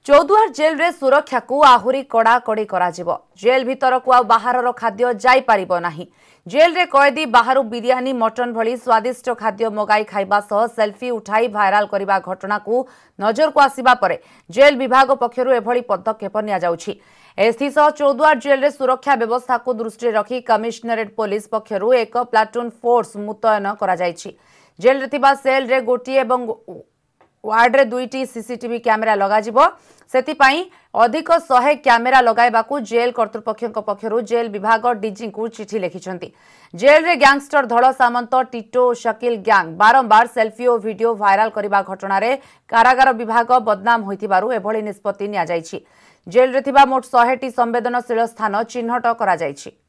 चौदुआर jail रे सुरक्षा को आहुरी कड़ाकड़ी करा जिवो। जेल भीतर को बाहर खाद्य जाई पारिबो नाही। जेल रे कैदी बाहरु बिरियानी मटन भली स्वादिष्ट खाद्य मगाई खाइबा सह सेल्फी उठाई भाइराल करिबा घटना को नजर को आसिबा परे जेल विभाग पक्षरु एभली पदक्षेप निया जाउछि। एथिसह चौदुआर जेल रे सुरक्षा व्यवस्था को दृष्टि रखी कमिश्नरेट पुलिस पक्षरु एक प्लाटून फोर्स मुतयन करा जाइछि। जेल रे थिबा सेल रे गोटी एवं वार्ड रे 2टी सीसीटीवी कैमेरा लगा जिवो। सेतिपाई अधिक 100 कैमेरा लगाइबाकू जेल कर्तृपक्षक पक्षरु जेल विभाग डीजी को चिठी लिखिछंती। जेल रे गैंगस्टर धड़ सामंत टिटो शकील गैंग बारंबार सेल्फी और वीडियो वायरल करिबा घटना रे कारागार विभाग बदनाम होइथिबारु एभली निष्पत्ति निया जाइछि। जेल रे थिबा मोट 100टी संवेदनशील स्थान चिन्हट करा जाइछि।